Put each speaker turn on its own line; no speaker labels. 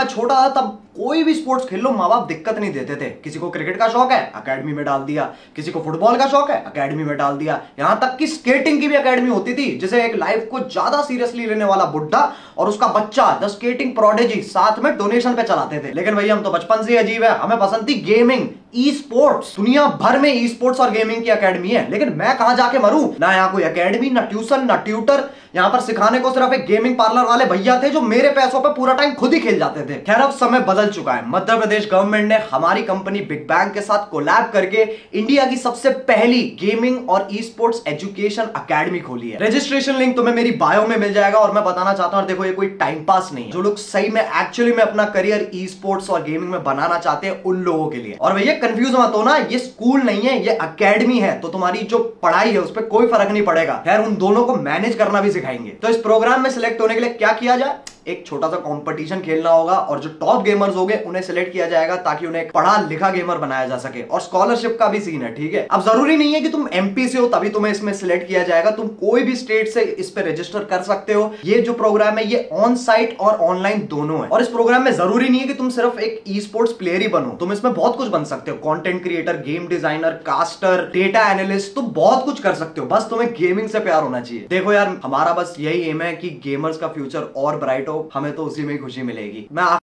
मैं छोटा था तब कोई भी स्पोर्ट्स खेल लो माँ बाप दिक्कत नहीं देते थे। किसी को क्रिकेट का शौक है एकेडमी में डाल दिया, किसी को फुटबॉल का शौक है एकेडमी में डाल दिया, यहां तक कि स्केटिंग की भी एकेडमी होती थी, जिसे एक लाइफ को ज्यादा सीरियसली लेने वाला बुड्ढा और उसका बच्चा द स्केटिंग प्रोडिजी साथ में डोनेशन पे चलाते थे। लेकिन भैया हम तो बचपन से अजीब है, हमें पसंद थी गेमिंग, ई स्पोर्ट्स। दुनिया भर में ई स्पोर्ट्स और गेमिंग की एकेडमी है, लेकिन मैं कहां जाके मरूं? ना यहाँ कोई एकेडमी, ना ट्यूशन, ना ट्यूटर। यहाँ पर सिखाने को सिर्फ एक गेमिंग पार्लर वाले भैया थे जो मेरे पैसों पे पूरा टाइम खुद ही खेल जाते थे। खैर अब समय बदल चुका है। मध्य प्रदेश गवर्नमेंट ने हमारी कंपनी बिग बैंग के साथ कोलैब करके इंडिया की सबसे पहली गेमिंग और ई स्पोर्ट्स एजुकेशन एकेडमी खोली है। रजिस्ट्रेशन लिंक तुम्हें मेरी बायो में मिल जाएगा। और मैं बताना चाहता हूं, देखो ये कोई टाइम पास नहीं है, जो लोग सही में एक्चुअली में अपना करियर ई स्पोर्ट्स और गेमिंग में बनाना चाहते हैं उन लोगों के लिए। और भैया कंफ्यूज मत हो ना, ये स्कूल नहीं है, ये एकेडमी है, तो तुम्हारी जो पढ़ाई है उस पर कोई फर्क नहीं पड़ेगा। खैर उन दोनों को मैनेज करना भी सिखाएंगे। तो इस प्रोग्राम में सिलेक्ट होने के लिए क्या किया जाए? एक छोटा सा कंपटीशन खेलना होगा और जो टॉप गेमर्स होंगे उन्हें सिलेक्ट किया जाएगा ताकि उन्हें एक पढ़ा लिखा गेमर बनाया जा सके। और स्कॉलरशिप का भी सीन है, ठीक है। अब जरूरी नहीं है कि तुम एमपी से हो तभी तुम्हें इसमें सिलेक्ट किया जाएगा, तुम कोई भी स्टेट से इस पे रजिस्टर कर सकते हो। ये जो प्रोग्राम है ये ऑन साइट और ऑनलाइन दोनों है। और इस प्रोग्राम में जरूरी नहीं है कि तुम सिर्फ एक ई स्पोर्ट्स प्लेयर ही बनो, तुम इसमें बहुत कुछ बन सकते हो। Content creator, game designer, caster, data analyst, तुम बहुत कुछ कर सकते हो। बस तुम्हें गेमिंग से प्यार होना चाहिए। देखो यार, हमारा बस यही एम है कि गेमर्स का फ्यूचर और ब्राइट हो, हमें तो उसी में खुशी मिलेगी। मैं